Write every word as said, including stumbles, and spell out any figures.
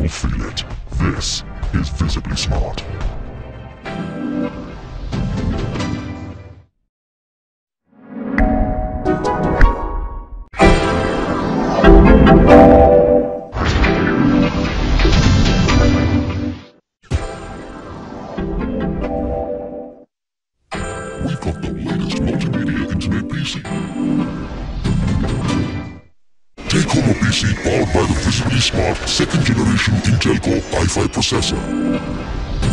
You'll feel it. This is Visibly Smart. We've got the latest multimedia internet P C. Take home a P C powered by the Visibly Smart second generation Intel Core i five processor.